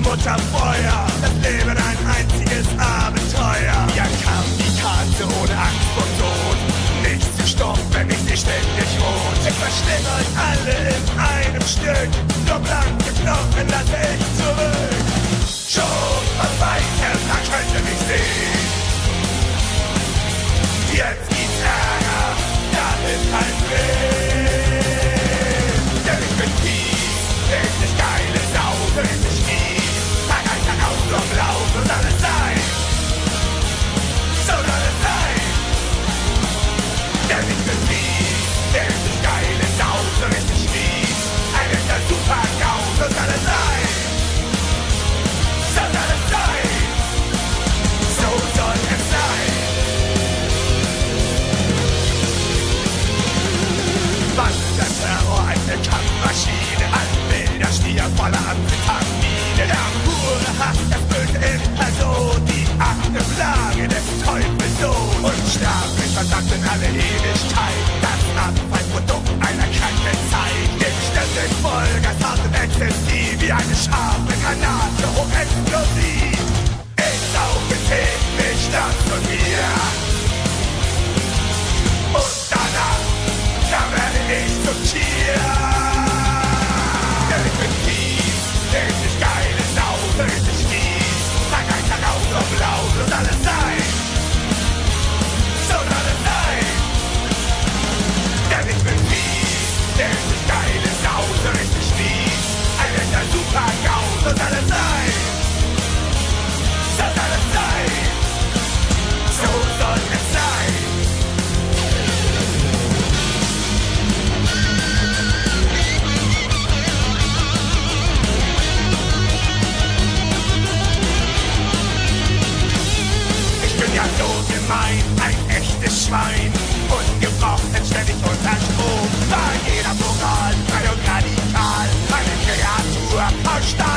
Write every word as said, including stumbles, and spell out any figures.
Mutterfeuer, das Leben ein einziges Abenteuer. Ja, kam die Karte ohne Angst vor Tod. Nichts zu stoppen, wenn ich sie ständig rot. Ich verschlinge euch alle in einem Stück. Nur blanke Knochen lasse ich zurück. Schon von weitem, da könnt ihr mich sehen. Jetzt gibt's Ärger, da ist kein Weg. Denn ich bin fies, richtig geile Sau, richtig fies. Tag ein, Tag aus, nur blau, so soll es sein. So soll es sein. Denn ich bin fies, richtig geile Sau, so richtig fies. Ein echter Super-GAU, so soll es sein. So soll es sein. So soll es sein. Der Terror, eine Kampfmaschine, ein wilder Stier voller Amphetamine. Der pure Hass, das Böse in Person, die achte Plage des Teufels Sohn. Unsterblich verdammt in alle Ewigkeit, das Abfallprodukt einer kranken Zeit. Dem ständig Vollgas, hart und exzessiv, wie eine scharfe Granate, hochexplosiv. Ich sauge täglich das von mir. Und danach da werde ich zum Tier. Denn ich bin fies, richtig geile Sau, richtig fies. Tag ein, Tag aus, nur blau, so soll es sein. So soll es sein. Denn ich bin fies, richtig geile Sau, so richtig fies. Ein echter Super-GAU, so soll es sein. So soll es sein. So soll es sein. Ja, so gemein, ein echtes Schwein. Ungebrochen, ständig unter Strom. Bei jeder Moral, frei und radikal. Eine Kreatur aus Stahl.